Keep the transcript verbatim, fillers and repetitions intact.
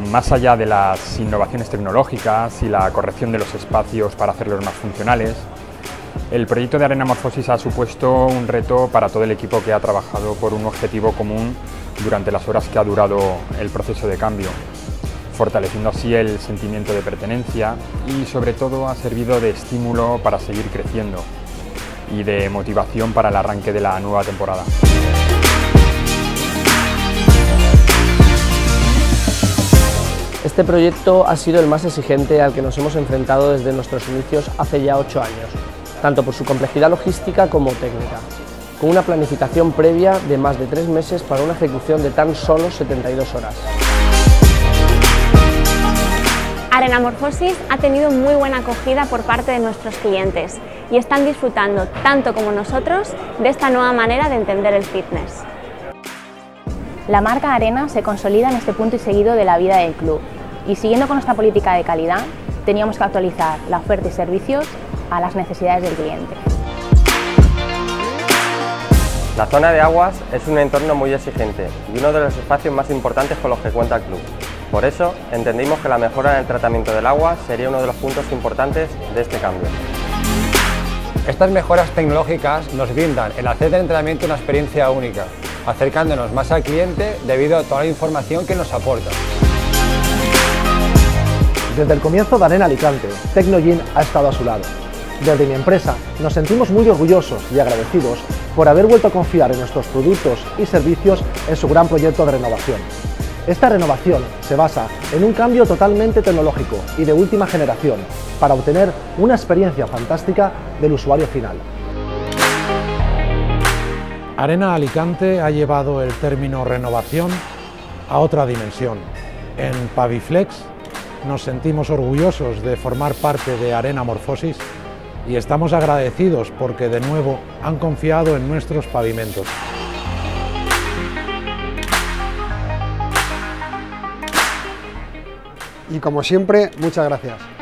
más allá de las innovaciones tecnológicas y la corrección de los espacios para hacerlos más funcionales, el proyecto de Arenamorfosis ha supuesto un reto para todo el equipo que ha trabajado por un objetivo común durante las horas que ha durado el proceso de cambio, fortaleciendo así el sentimiento de pertenencia y sobre todo ha servido de estímulo para seguir creciendo y de motivación para el arranque de la nueva temporada. Este proyecto ha sido el más exigente al que nos hemos enfrentado desde nuestros inicios hace ya ocho años, tanto por su complejidad logística como técnica, con una planificación previa de más de tres meses para una ejecución de tan solo setenta y dos horas. Arenamorfosis ha tenido muy buena acogida por parte de nuestros clientes y están disfrutando, tanto como nosotros, de esta nueva manera de entender el fitness. La marca Arena se consolida en este punto y seguido de la vida del club y siguiendo con nuestra política de calidad, teníamos que actualizar la oferta y servicios a las necesidades del cliente. La zona de aguas es un entorno muy exigente y uno de los espacios más importantes con los que cuenta el club. Por eso, entendimos que la mejora en el tratamiento del agua sería uno de los puntos importantes de este cambio. Estas mejoras tecnológicas nos brindan el hacer del entrenamiento una experiencia única, acercándonos más al cliente debido a toda la información que nos aporta. Desde el comienzo de Arena Alicante, Tecnogym ha estado a su lado. Desde mi empresa nos sentimos muy orgullosos y agradecidos por haber vuelto a confiar en nuestros productos y servicios en su gran proyecto de renovación. Esta renovación se basa en un cambio totalmente tecnológico y de última generación para obtener una experiencia fantástica del usuario final. Arena Alicante ha llevado el término renovación a otra dimensión. En Paviflex nos sentimos orgullosos de formar parte de Arenamorfosis y estamos agradecidos porque de nuevo han confiado en nuestros pavimentos. Y como siempre, muchas gracias.